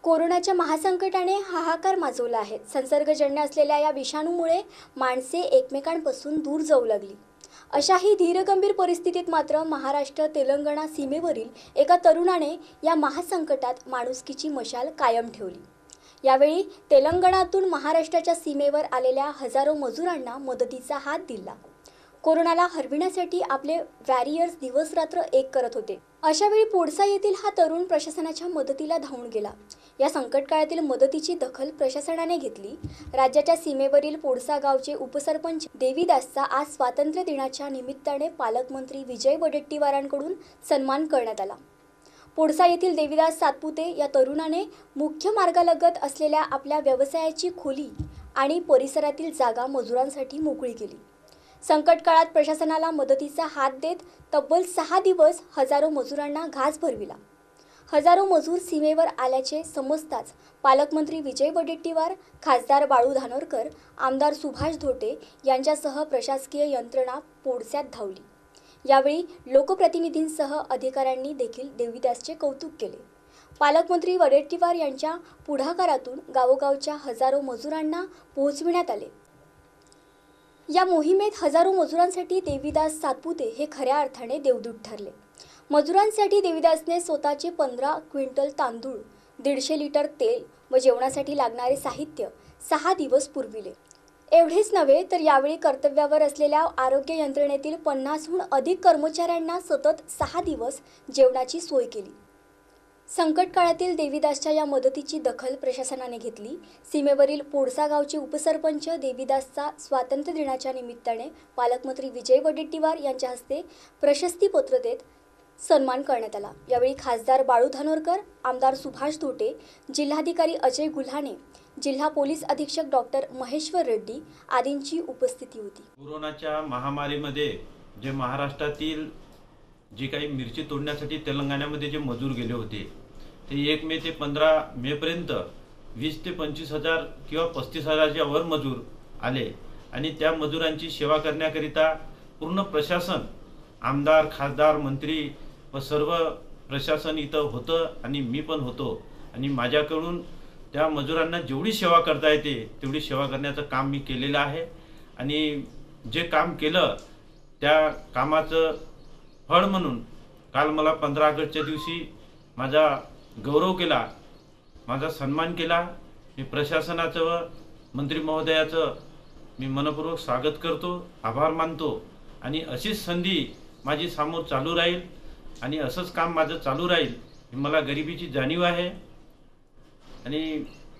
कोरोनाच्या महासंकटाने हाहाकार माजवला आहे। संसर्गजन्य असलेल्या या विषाणूमुळे माणसे एकमेकांपासून दूर जाऊ लागली। अशाही धीरगंभीर परिस्थितीत मात्र महाराष्ट्र तेलंगणा सीमेवरील एका तरुणाने या महासंकटात माणुसकीची मशाल कायम ठेवली। यावेळी तेलंगणातून महाराष्ट्राच्या सीमेवर आलेल्या हजारो मजुरांना मदतीचा हात दिला। कोरोनाला हरविण्यासाठी आपले वॉरियर्स दिवसरात्र एक करत होते। अशावेळी पोडसा येथील हा तरुण प्रशासनाच्या मदतीला धावून गेला। या संकट काळातील मदतीची दखल प्रशासनाने घेतली। राज्याच्या सीमेवरील पोडसा गावचे उपसरपंच देवीदासचा आज स्वातंत्र्य दिनाच्या निमित्ताने पालकमंत्री विजय वडेट्टीवारांकडून सन्मान करण्यात आला। पोडसा येथील देवीदास सातपुते या तरुणाने मुख्य मार्गालगत असलेल्या आपल्या व्यवसायाची खोली आणि परिसरातील जागा मजुरांसाठी मोकळी केली। संकट काळात प्रशासनाला मदतीचा हात देत तब्बल 6 दिवस हजारो मजुरांना घास भरविला। हजारो मजूर सीमेवर आल्याचे समजताच पालकमंत्री विजय वडेट्टीवार, खासदार बाळू धानोरकर, आमदार सुभाष धोटे यांच्यासह प्रशासकीय यंत्रणा पोडस्यात धावली। यावेळी लोकप्रतिनिधींसह अधिकाऱ्यांनी देखील देवीदासचे कौतुक केले। पालकमंत्री वडेट्टीवार यांच्या पुढाकारातून गावोगावच्या हजारो मजुरांना पोहोचविण्यात आले। या मोहिमेत हजारो मजुरांसाठी देवीदास सातपुते हे खऱ्या अर्थाने देवदूत ठरले। मजुरांसाठी देवीदासने स्वतःचे 15 क्विंटल तांदूळ, 150 लिटर तेल व जेवणासाठी लागणारे साहित्य 6 दिवस पुरविले। एवढेच नव्हे तर यावेळी कर्तव्यावर असलेल्या आरोग्य यंत्रणेतील 50हून अधिक कर्मचाऱ्यांना सतत 6 दिवस जेवणाची सोय केली। संकट काळातील देवीदासच्या या मदतीची दखल प्रशासनाने घेतली। सीमेवरील पोडसा गावचे उपसरपंच देवीदासचा स्वातंत्र्य दिनाच्या निमित्ताने पालकमंत्री विजय वडेट्टीवार यांच्या हस्ते प्रशस्तीपत्र देत सन्मान करण्यात आला। यावेळी खासदार बाळू धानोरकर, आमदार सुभाष धोटे, जिल्हाधिकारी अजय गुल्हाने, जिल्हा पोलीस अधीक्षक डॉक्टर महेश्वर रेड्डी आदींची उपस्थिती होती। कोरोनाच्या महामारीमध्ये जे महाराष्ट्रातील जे काही मिरची तोडण्यासाठी तेलंगणामध्ये जे मजूर गेले होते ते 1 मे ते 15 मे पर्यंत 20 ते 25 हजार किंवा 35 हजारच्या वर मजूर आले आणि त्या मजुरांची सेवा करण्याकरिता पूर्ण प्रशासन, आमदार, खासदार, मंत्री व सर्व प्रशासन इथं होतं आणि मी पण होतो आणि माझ्याकडून त्या मजुरांना जेवढी सेवा करता येते तेवढी सेवा करण्याचं काम मी केलेलं आहे। आणि जे काम केलं त्या कामाचं फळ म्हणून काल मला 15 ऑगस्टच्या दिवशी माझा गौरव केला, माझा सन्मान केला। मी प्रशासनाचं व मंत्री महोदयाचं मी मनपूर्वक स्वागत करतो, आभार मानतो आणि अशीच संधी माझी समोर चालू राहील आणि असंच काम माझं चालू राहील। मला गरिबीची जाणीव आहे आणि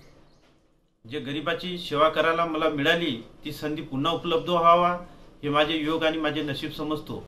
जे गरिबाची सेवा करायला मला मिळाली ती संधी पुन्हा उपलब्ध व्हावा हे माझे योग आणि माझे नशीब समजतो।